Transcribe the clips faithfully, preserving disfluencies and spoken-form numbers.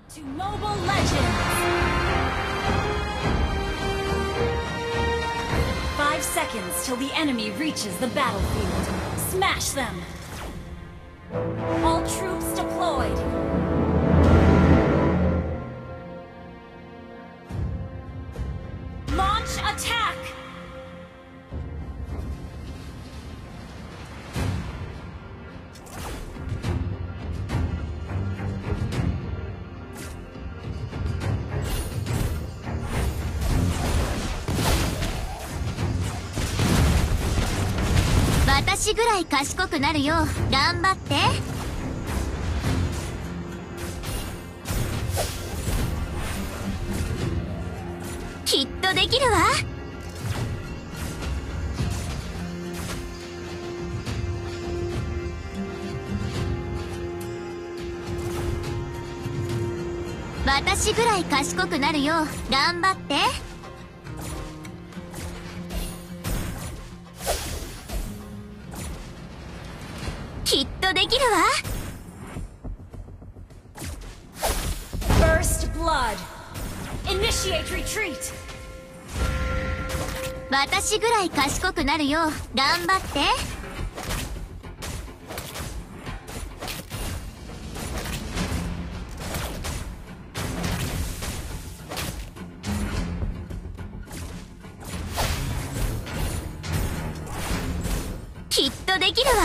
To Mobile Legends! Five seconds till the enemy reaches the battlefield. Smash them! All troops deployed! Launch attack! 私ぐらい賢くなるよう頑張って。きっとできるわ。私ぐらい賢くなるよう頑張って。きっとできるわ。 First blood. Initiate retreat. 私ぐらい賢くなるよう頑張って。きっとできるわ。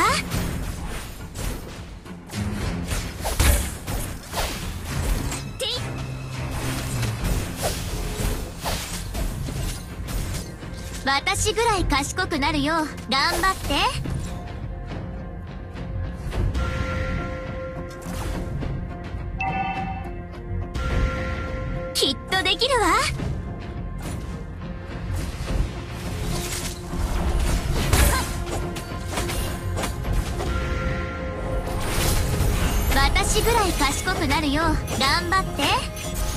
私ぐらい賢くなるよう頑張って。きっとできるわ。私ぐらい賢くなるよう頑張って。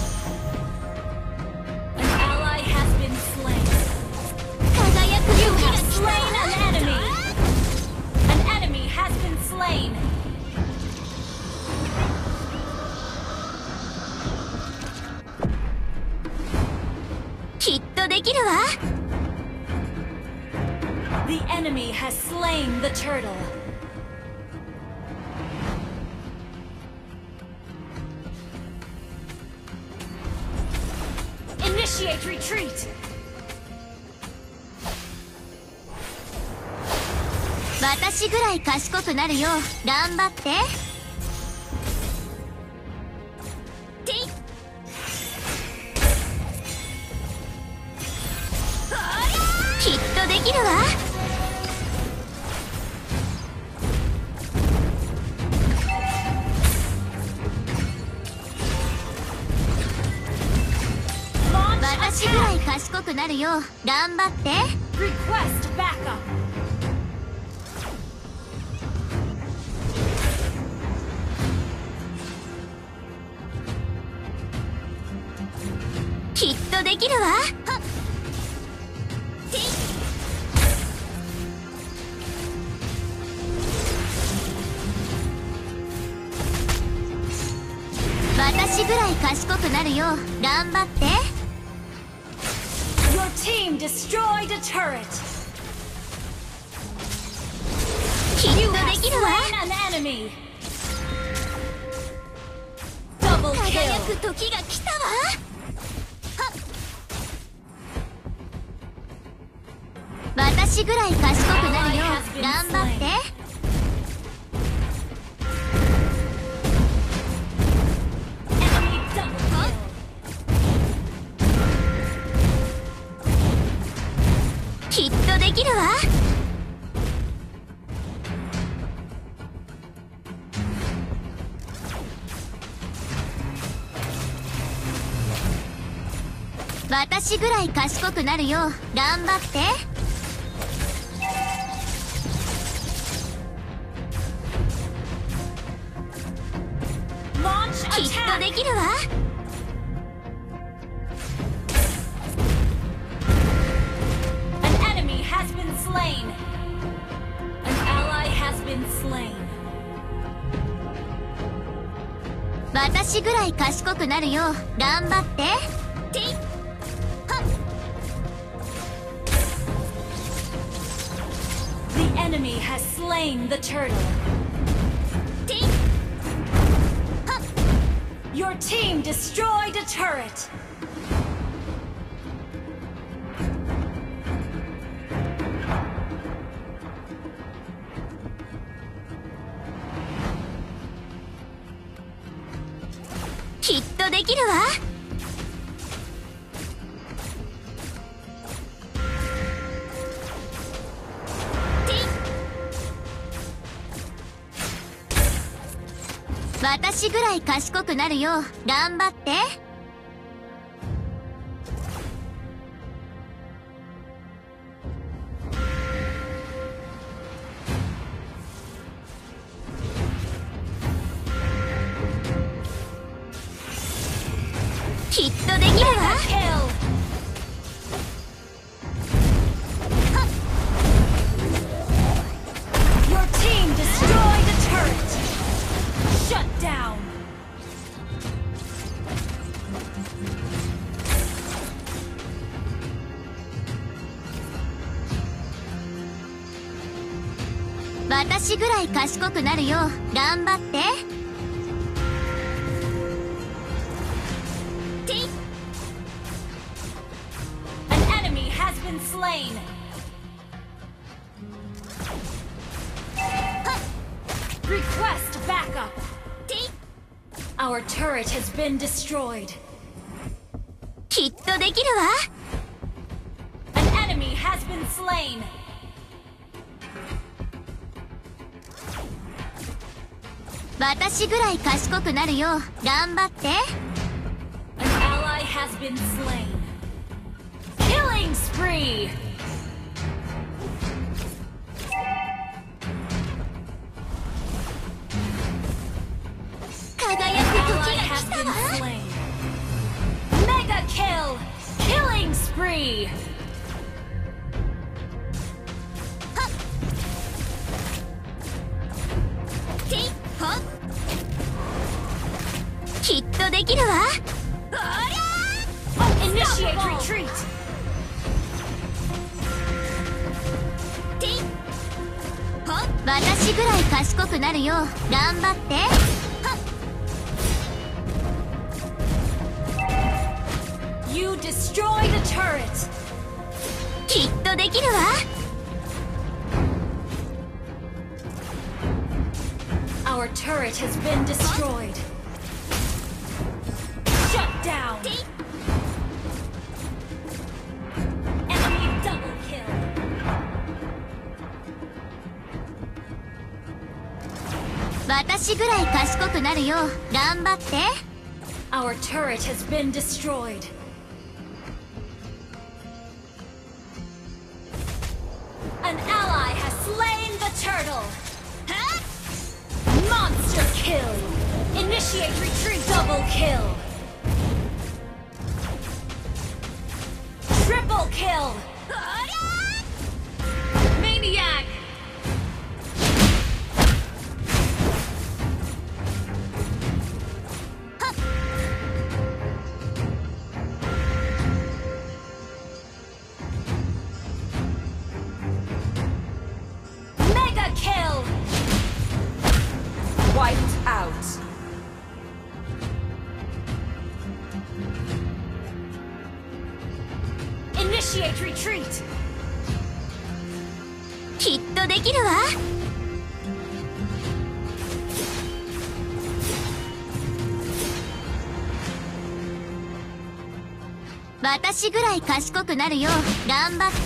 You have slain an enemy! An enemy has been slain! きっとできるわ。 The enemy has slain the turtle. Initiate retreat! 私ぐらい賢くなるよう頑張って。きっとできるわ。私ぐらい賢くなるよう頑張って。 Request backup! きっとできるわ。私ぐらい賢くなるよう頑張って。 Your team destroyed a turret! きっと You で have きるわ。 slain an enemy! Double 輝く kill! 時が来たわ。私ぐらい賢くなるよう頑張って。 Enemy double kill! きっとできるわ。私ぐらい賢くなるよう頑張って。 Launch きっと attack! できるわ。 An enemy has been slain! An ally has been slain! 私ぐらい賢くなるよう頑張って。ていっはっ。 The enemy has slain the turtle. ていっはっ。 Your team destroyed a turret. きっとできるわ。私ぐらい賢くなるよう頑張って。きっとできるわ。 Your team destroyed a turret. Shut down. 私ぐらい賢くなるよう頑張って。 An enemy has been slain. Request backup. Our turret has been destroyed. きっとできるわ。 An enemy has been slain. 私ぐらい賢くなるよう頑張って。 An ally has been slain. Killing spree. 輝く Ally 時が has 来た been わ。 slain. Mega kill. Killing spree. ていっはっ。きっとできるわ。 Initiate retreat. ていっはっ。私ぐらい賢くなるよう頑張って。 You destroyed a turret. きっとできるわ。 Our turret has been destroyed. Shut down. Enemy double kill. 私ぐらい賢くなるよう頑張って。 Our turret has been destroyed. An ally has slain the turtle. Monster kill. Initiate retreat. Double kill. Triple kill. Maniac. Mega kill. Wiped out. Initiate retreat. きっとできるわ。 私ぐらい賢くなるよう頑張って。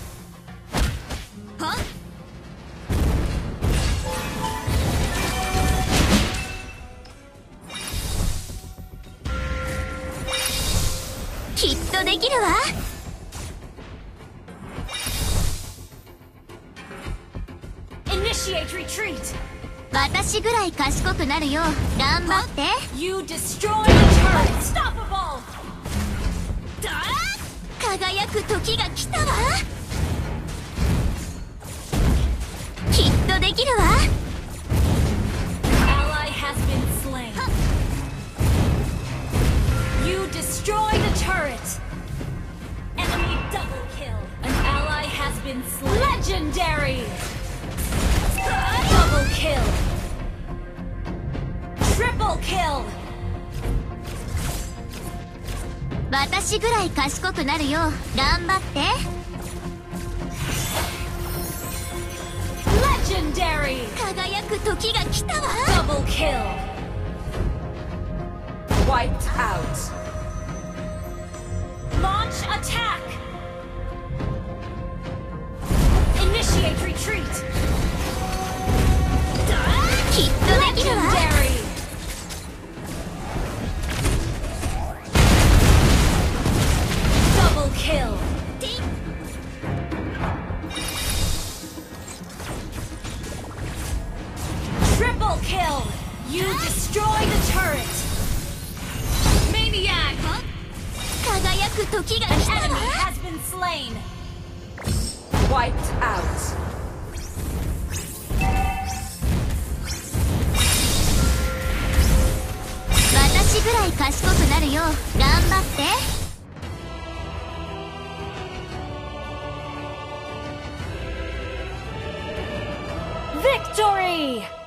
はっ。きっとできるわ。 Initiate retreat. 私ぐらい賢くなるよう頑張って。 You destroyed a turret. Unstoppable. 輝く時が来たわ。きっとできるわ。 Ally has been slain. been slain. Legendary! Double kill! Triple kill! 私ぐらい賢くなるよう頑張って。 Legendary! 輝く時が来たわ。 Double kill! Wiped out! Launch attack! Initiate retreat! きっとできるわ。 Legendary! Double kill! Triple kill! You destroy the turret! Maniac! 輝く時が An 来た enemy わ。 has been slain! Wiped out! 私ぐらい賢くなるよう頑張って。 Victory!